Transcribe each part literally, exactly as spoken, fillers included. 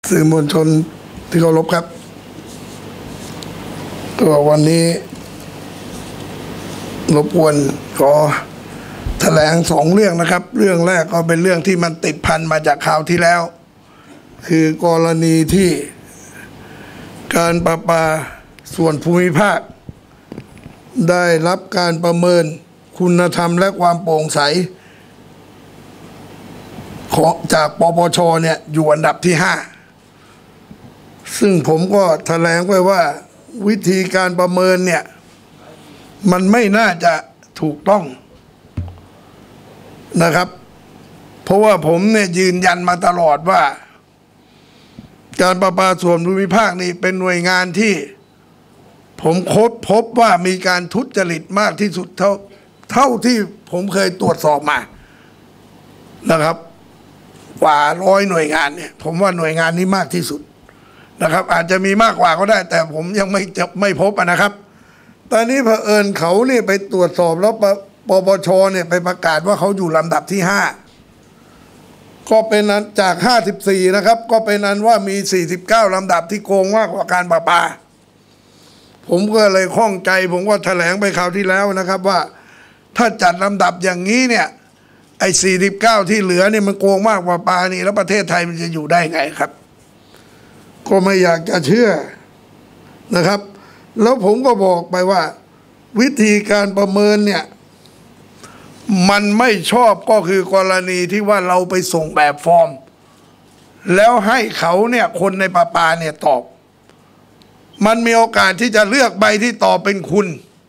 สื่อมวลชนที่เคารพครับตัววันนี้รบกวนขอแถลงสองเรื่องนะครับเรื่องแรกก็เป็นเรื่องที่มันติดพันมาจากข่าวที่แล้วคือกรณีที่การประปาส่วนภูมิภาคได้รับการประเมินคุณธรรมและความโปร่งใสของจากปปช.เนี่ยอยู่อันดับที่ห้าซึ่งผมก็แถลงไว้ว่าวิธีการประเมินเนี่ยมันไม่น่าจะถูกต้องนะครับเพราะว่าผมเนี่ยยืนยันมาตลอดว่าการประปาส่วนภูมิภาคนี่เป็นหน่วยงานที่ผมค้นพบว่ามีการทุจริตมากที่สุดเท่าเท่าที่ผมเคยตรวจสอบมานะครับกว่าร้อยหน่วยงานเนี่ยผมว่าหน่วยงานนี้มากที่สุดนะครับอาจจะมีมากกว่าก็ได้แต่ผมยังไม่จะไม่พบนะครับตอนนี้เผอิญเขาเนี่ยไปตรวจสอบแล้วปปช.เนี่ยไปประกาศว่าเขาอยู่ลำดับที่ห้าก็เป็นนั้นจากห้าสิบสี่นะครับก็เป็นนั้นว่ามีสี่สิบเก้าลำดับที่โกงมากกว่าการประปาผมก็เลยข้องใจผมก็แถลงไปคราวที่แล้วนะครับว่าถ้าจัดลำดับอย่างนี้เนี่ยไอ้สี่สิบเก้าที่เหลือนี่มันโกงมากกว่าปานี่แล้วประเทศไทยมันจะอยู่ได้ไงครับก็ไม่อยากจะเชื่อนะครับแล้วผมก็บอกไปว่าวิธีการประเมินเนี่ยมันไม่ชอบก็คือกรณีที่ว่าเราไปส่งแบบฟอร์มแล้วให้เขาเนี่ยคนในประปาเนี่ยตอบมันมีโอกาสที่จะเลือกใบที่ตอบเป็นคุณ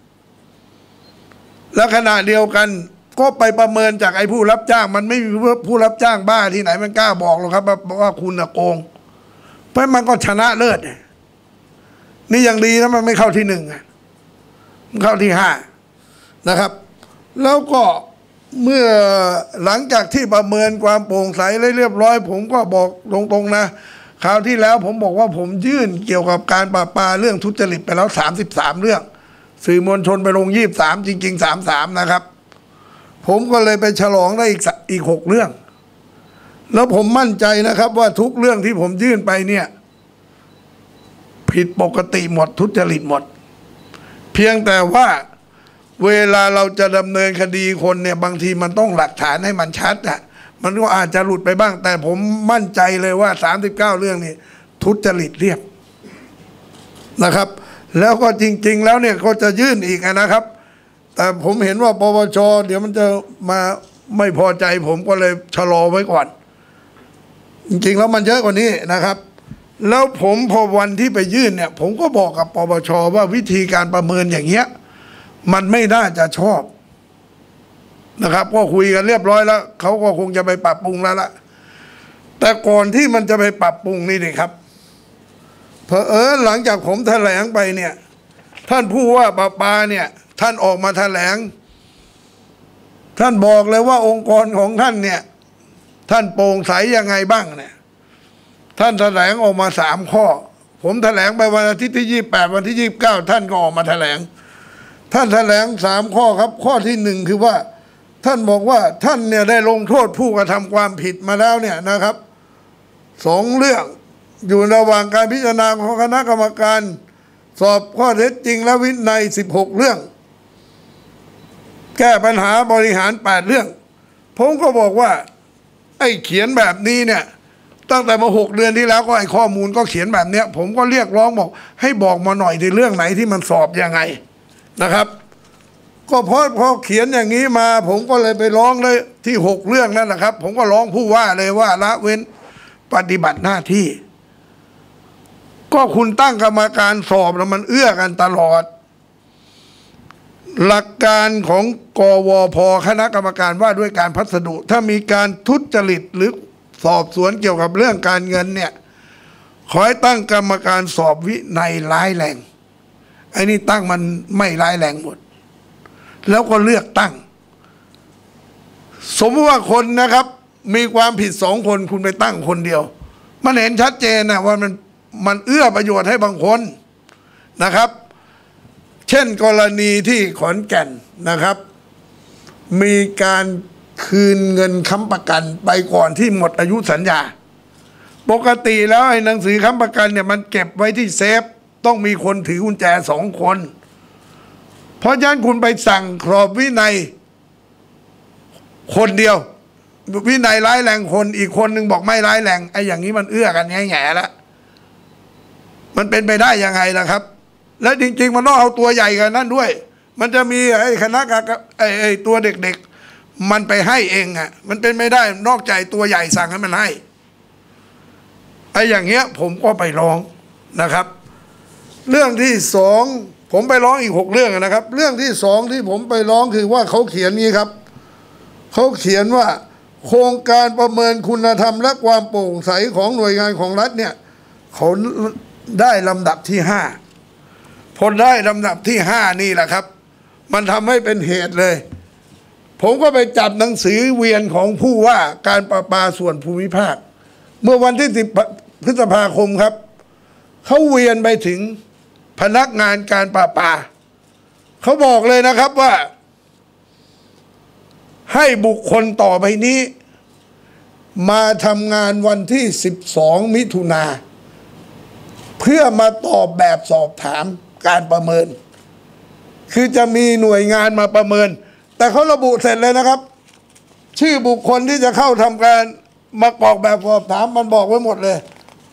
แล้วขณะเดียวกันก็ไปประเมินจากไอ้ผู้รับจ้างมันไม่มีผู้รับจ้างบ้าที่ไหนมันกล้าบอกหรอกครับว่าคุณน่ะโกงเพราะมันก็ชนะเลิศนี่ยังดีนะมันไม่เข้าที่หนึ่งมันเข้าที่ห้านะครับแล้วก็เมื่อหลังจากที่ประเมินความโปร่งใสเรียบร้อยผมก็บอกตรงๆนะคราวที่แล้วผมบอกว่าผมยื่นเกี่ยวกับการปราบปรามเรื่องทุจริตไปแล้วสามสิบสามเรื่องสื่อมวลชนไปลงยี่สิบสามจริงๆสามสิบสามนะครับผมก็เลยไปฉลองได้อีกอีกหกเรื่องแล้วผมมั่นใจนะครับว่าทุกเรื่องที่ผมยื่นไปเนี่ยผิดปกติหมดทุจริตหมดเพียงแต่ว่าเวลาเราจะดำเนินคดีคนเนี่ยบางทีมันต้องหลักฐานให้มันชัดอ่ะมันก็อาจจะหลุดไปบ้างแต่ผมมั่นใจเลยว่าสามสิบเก้าเรื่องนี้ทุจริตเรียบนะครับแล้วก็จริงๆแล้วเนี่ยก็จะยื่นอีกนะครับแต่ผมเห็นว่าปปช.เดี๋ยวมันจะมาไม่พอใจผมก็เลยชะลอไว้ก่อนจริงๆแล้วมันเยอะกว่านี้นะครับแล้วผมพอวันที่ไปยื่นเนี่ยผมก็บอกกับปปช.ว่าวิธีการประเมินอย่างเงี้ยมันไม่น่าจะชอบนะครับก็คุยกันเรียบร้อยแล้วเขาก็คงจะไปปรับปรุงแล้วละแต่ก่อนที่มันจะไปปรับปรุงนี่นี่ครับเผอิญหลังจากผมแถลงไปเนี่ยท่านผู้ว่าประปาเนี่ยท่านออกมาแถลงท่านบอกเลยว่าองค์กรของท่านเนี่ยท่านโปร่งใสยังไงบ้างเนี่ยท่านแถลงออกมาสามข้อผมแถลงไปวันอาทิตย์ที่ยี่สิบแปดวันที่ยี่สิบเก้าท่านก็ออกมาแถลงท่านแถลงสามข้อครับข้อที่หนึ่งคือว่าท่านบอกว่าท่านเนี่ยได้ลงโทษผู้กระทำความผิดมาแล้วเนี่ยนะครับสองเรื่องอยู่ระหว่างการพิจารณาของคณะกรรมการสอบข้อเท็จจริงและวินัยสิบหกเรื่องแก้ปัญหาบริหารแปดเรื่องผมก็บอกว่าไอ้เขียนแบบนี้เนี่ยตั้งแต่มาหกเดือนที่แล้วก็ไอ้ข้อมูลก็เขียนแบบเนี้ยผมก็เรียกร้องบอกให้บอกมาหน่อยในเรื่องไหนที่มันสอบยังไงนะครับก็เพราะพอเขียนอย่างนี้มาผมก็เลยไปร้องเลยที่หกเรื่องนั่นแหละครับผมก็ร้องผู้ว่าเลยว่าละเว้นปฏิบัติหน้าที่ก็คุณตั้งกรรมการสอบแล้วมันเอื้อกันตลอดหลักการของกวพ.คณะกรรมการว่าด้วยการพัสดุถ้ามีการทุจริตหรือสอบสวนเกี่ยวกับเรื่องการเงินเนี่ยขอให้ตั้งกรรมการสอบวินัยร้ายแรงไอ้นี่ตั้งมันไม่ร้ายแรงหมดแล้วก็เลือกตั้งสมมติว่าคนนะครับมีความผิดสองคนคุณไปตั้งคนเดียวมันเห็นชัดเจนนะว่ามันมันเอื้อประโยชน์ให้บางคนนะครับเช่นกรณีที่ขอนแก่นนะครับมีการคืนเงินค้ำประกันไปก่อนที่หมดอายุสัญญาปกติแล้วไอ้หนังสือค้ำประกันเนี่ยมันเก็บไว้ที่เซฟต้องมีคนถือกุญแจสองคนเพราะฉะนั้นคุณไปสั่งกรอบวินัยคนเดียววินัยร้ายแรงคนอีกคนหนึ่งบอกไม่ร้ายแรงไอ้อย่างนี้มันเอื้อกันแง่แง่ละมันเป็นไปได้ยังไงล่ะครับและจริงๆมันต้องเอาตัวใหญ่กันนั่นด้วยมันจะมีไอ้คณะกรรมการไอ้ไอ้ตัวเด็กๆมันไปให้เองอ่ะมันเป็นไม่ได้นอกใจตัวใหญ่สั่งให้มันให้ไอ้อย่างเงี้ยผมก็ไปร้องนะครับเรื่องที่สองผมไปร้องอีกหกเรื่องนะครับเรื่องที่สองที่ผมไปร้องคือว่าเขาเขียนนี้ครับเขาเขียนว่าโครงการประเมินคุณธรรมและความโปร่งใสของหน่วยงานของรัฐเนี่ยเขาได้ลำดับที่ห้าพอได้ลำดับที่ห้านี่แหละครับมันทำให้เป็นเหตุเลยผมก็ไปจับหนังสือเวียนของผู้ว่าการประปาส่วนภูมิภาคเมื่อวันที่สิบพฤษภาคมครับเขาเวียนไปถึงพนักงานการประปาเขาบอกเลยนะครับว่าให้บุคคลต่อไปนี้มาทำงานวันที่สิบสองมิถุนาเพื่อมาตอบแบบสอบถามการประเมินคือจะมีหน่วยงานมาประเมินแต่เขาระบุเสร็จเลยนะครับชื่อบุคคลที่จะเข้าทำการมากรอกแบบสอบถามมันบอกไว้หมดเลย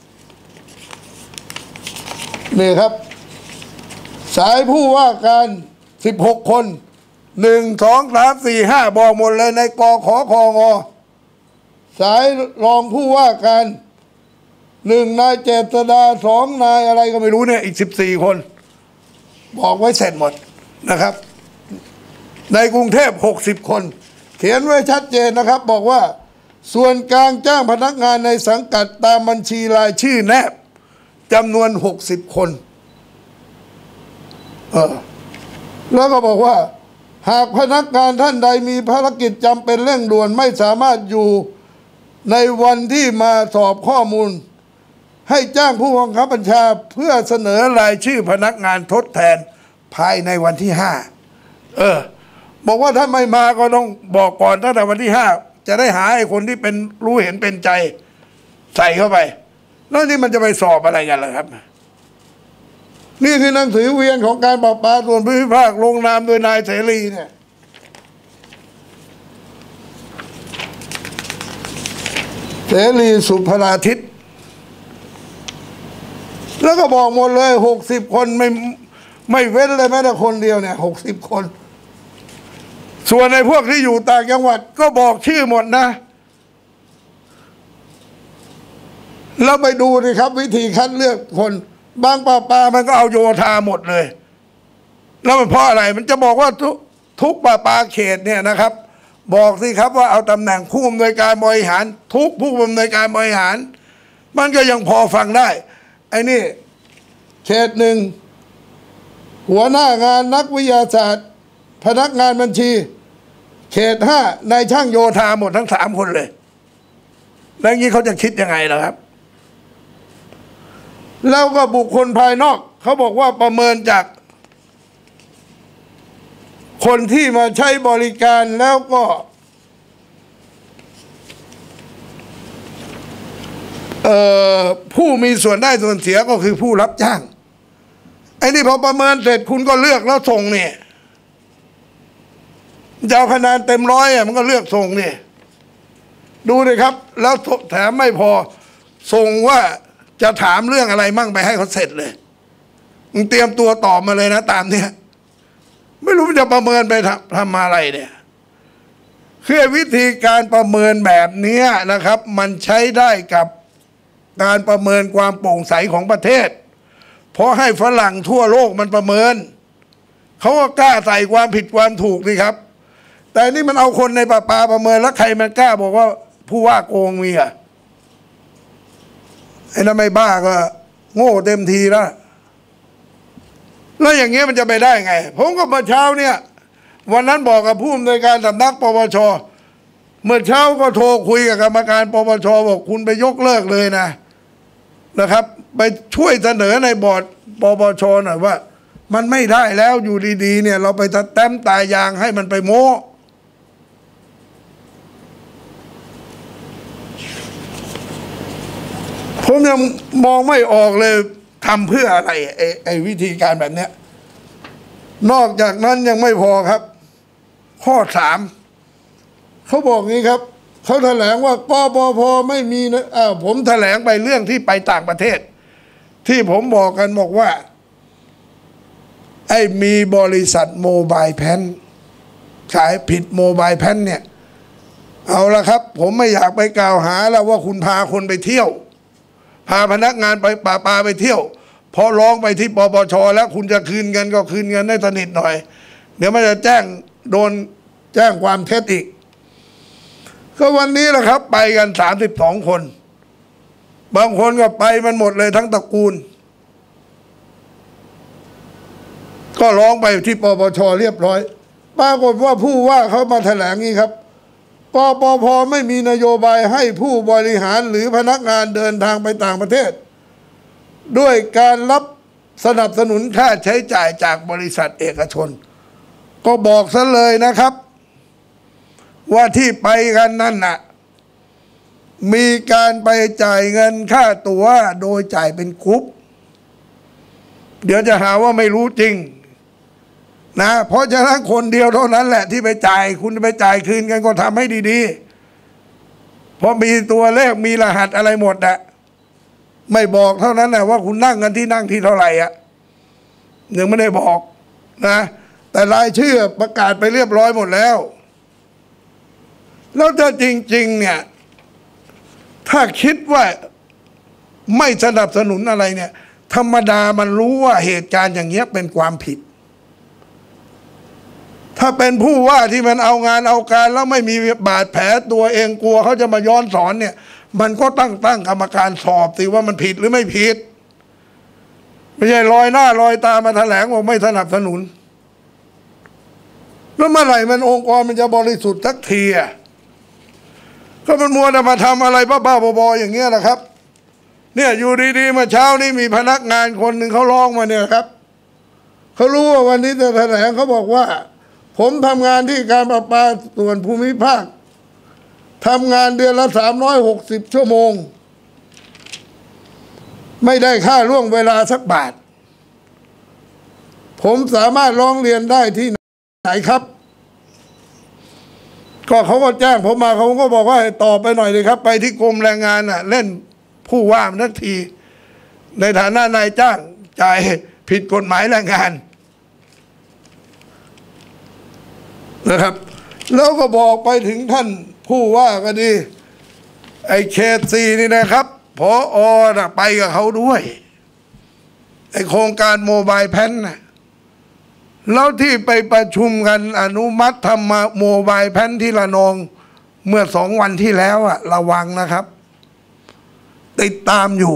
นี่ครับสายผู้ว่าการสิบหกคนหนึ่งสองสามสี่ห้าบอกหมดเลยในกขคงสายรองผู้ว่าการหนึ่งนายเจษฎาสองนายอะไรก็ไม่รู้เนี่ยอีกสิบสี่คนบอกไว้เสร็จหมดนะครับในกรุงเทพหกสิบคนเขียนไว้ชัดเจนนะครับบอกว่าส่วนกลางจ้างพนักงานในสังกัดตามบัญชีรายชื่อแนบจำนวนหกสิบคนเออแล้วก็บอกว่าหากพนักงานท่านใดมีภารกิจจำเป็นเร่งด่วนไม่สามารถอยู่ในวันที่มาสอบข้อมูลให้จ้างผู้บังคับบัญชาเพื่อเสนอรายชื่อพนักงานทดแทนภายในวันที่ห้าเออบอกว่าถ้าไม่มาก็ต้องบอกก่อนตั้งแต่วันที่ห้าจะได้หาไอ้คนที่เป็นรู้เห็นเป็นใจใส่เข้าไปแล้วนี่มันจะไปสอบอะไรกันล่ะครับนี่คือหนังสือเวียนของการประปาส่วนภูมิภาคลงนามโดยนายเสรีเนี่ยเสรีสุภราทิตแล้วก็บอกหมดเลยหกสิบคนไม่ไม่เว้นเลยแม้แต่คนเดียวเนี่ยหกสิบคนส่วนในพวกที่อยู่ต่างจังหวัดก็บอกชื่อหมดนะแล้วไปดูดิครับวิธีคัดเลือกคนบางป่าปามันก็เอาโยธาหมดเลยแล้วมันเพราะอะไรมันจะบอกว่าทุกทุกป่าปาเขตเนี่ยนะครับบอกสิครับว่าเอาตำแหน่งผู้อำนวยการบริหารทุกผู้อำนวยการบริหารมันก็ยังพอฟังได้ไอ้นี่เขตหนึ่งหัวหน้างานนักวิทยาศาสตร์พนักงานบัญชีเขตห้านายช่างโยธาหมดทั้งสามคนเลยแล้วงี้เขาจะคิดยังไงล่ะครับแล้วก็บุคคลภายนอกเขาบอกว่าประเมินจากคนที่มาใช้บริการแล้วก็ผู้มีส่วนได้ส่วนเสียก็คือผู้รับจ้างไอ้นี่พอประเมินเสร็จคุณก็เลือกแล้วส่งเนี่ยจะเอาคะแนนเต็มร้อยอ่ะมันก็เลือกส่งเนี่ยดูเลยครับแล้วแถมไม่พอส่งว่าจะถามเรื่องอะไรมั่งไปให้เขาเสร็จเลยมึงเตรียมตัวตอบมาเลยนะตามเนี้ยไม่รู้มันจะประเมินไปทำทำอะไรเนี่ยคือวิธีการประเมินแบบนี้นะครับมันใช้ได้กับการประเมินความโปร่งใสของประเทศเพราะให้ฝรั่งทั่วโลกมันประเมินเขาก็กล้าใส่ความผิดความถูกสิครับแต่นี่มันเอาคนในป่าปาประเมินแล้วใครมันกล้าบอกว่าผู้ว่าโกงมีอ่ะไอ้นั่นไม่บ้าก็โง่เต็มทีแล้วแล้วอย่างเงี้ยมันจะไปได้ไงผมก็เมื่อเช้าเนี่ยวันนั้นบอกกับผู้อำนวยการสำนักปปชเมื่อเช้าก็โทรคุยกับกรรมการปปชบอกคุณไปยกเลิกเลยนะนะครับไปช่วยเสนอในบอร์ดปปชหน่อยว่ามันไม่ได้แล้วอยู่ดีๆเนี่ยเราไปแต้มตายางให้มันไปโม้ผมยังมองไม่ออกเลยทำเพื่ออะไรไอ้ไอ้วิธีการแบบเนี้ยนอกจากนั้นยังไม่พอครับข้อสามเขาบอกงี้ครับเขาแถลงว่ากปพไม่มีนะอ้าวผมแถลงไปเรื่องที่ไปต่างประเทศที่ผมบอกกันบอกว่าไอ้มีบริษัทโมบายแพนขายผิดโมบายแพนเนี่ยเอาละครับผมไม่อยากไปกล่าวหาแล้วว่าคุณพาคนไปเที่ยวพาพนักงานไปป่าปาไปเที่ยวพอร้องไปที่ปปชแล้วคุณจะคืนเงินก็คืนเงินได้สนิทหน่อยเดี๋ยวมันจะแจ้งโดนแจ้งความเท็จอีกก็วันนี้แหละครับไปกันสามสิบสองคนบางคนก็ไปมันหมดเลยทั้งตระกูลก็ร้องไปที่ปปชเรียบร้อยปรากฏว่าผู้ว่าเขามาแถลงนี้ครับปปพไม่มีนโยบายให้ผู้บริหารหรือพนักงานเดินทางไปต่างประเทศด้วยการรับสนับสนุนค่าใช้จ่ายจากบริษัทเอกชนก็บอกซะเลยนะครับว่าที่ไปกันนั่นน่ะมีการไปจ่ายเงินค่าตั๋วโดยจ่ายเป็นกรุ๊ปเดี๋ยวจะหาว่าไม่รู้จริงนะเพราะฉะนั้นคนเดียวเท่านั้นแหละที่ไปจ่ายคุณไปจ่ายคืนกันก็ทำให้ดีๆเพราะมีตัวเลขมีรหัสอะไรหมดอะไม่บอกเท่านั้นแหละว่าคุณนั่งกันที่นั่งที่เท่าไหร่อะยังไม่ได้บอกนะแต่รายชื่อประกาศไปเรียบร้อยหมดแล้วแล้วถ้าจริงๆเนี่ยถ้าคิดว่าไม่สนับสนุนอะไรเนี่ยธรรมดามันรู้ว่าเหตุการณ์อย่างเงี้ยเป็นความผิดถ้าเป็นผู้ว่าที่มันเอางานเอาการแล้วไม่มีบาดแผลตัวเองกลัวเขาจะมาย้อนสอนเนี่ยมันก็ตั้งตั้งกรรมการสอบสิว่ามันผิดหรือไม่ผิดไม่ใช่ลอยหน้าลอยตามาแถลงว่าไม่สนับสนุนแล้วเมื่อไหร่มันองค์กรมันจะบริสุทธิ์สักทีอ่ะก็มันมัวแต่มาทำอะไรบ้าๆบอๆอย่างเงี้ยแหละครับเนี่ยอยู่ดีๆมาเช้านี้มีพนักงานคนหนึ่งเขาร้องมาเนี่ยครับเขารู้ว่าวันนี้จะแถลงเขาบอกว่าผมทำงานที่การประปาส่วนภูมิภาคทำงานเดือนละสามร้อยหกสิบชั่วโมงไม่ได้ค่าล่วงเวลาสักบาทผมสามารถร้องเรียนได้ที่ไหนครับก็เขาก็แจ้งผมมาเขาก็บอกว่าตอบไปหน่อยเลยครับไปที่กรมแรงงานน่ะเล่นผู้ว่ามันทักทีในฐานะนายจ้างจ่ายผิดกฎหมายแรงงานนะครับแล้วก็บอกไปถึงท่านผู้ว่าก็ดีไอ้เขตสี่นี่นะครับผอ.น่ะไปกับเขาด้วยไอ้โครงการโมบายแพนน่ะแล้วที่ไปประชุมกันอนุมัติทำมาโมบายแพนที่ระนองเมื่อสองวันที่แล้วอะระวังนะครับติดตามอยู่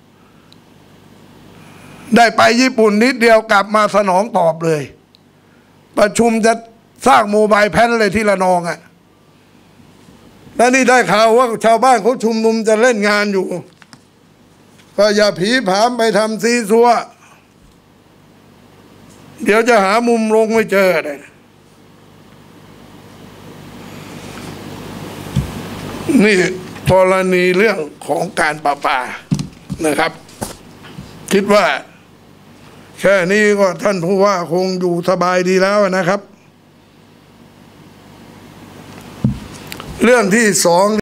ได้ไปญี่ปุ่นนิดเดียวกลับมาสนองตอบเลยประชุมจะสร้างโมบายแพนเลยที่ระนองอะแล้วนี่ได้ข่าวว่าชาวบ้านเขาชุมนุมจะเล่นงานอยู่ก็อย่าผีผามไปทำซีซัวเดี๋ยวจะหามุมลงไม่เจอเลยนี่กรณีเรื่องของการประปานะครับคิดว่าแค่นี้ก็ท่านผู้ว่าคงอยู่สบายดีแล้วนะครับเรื่องที่สอง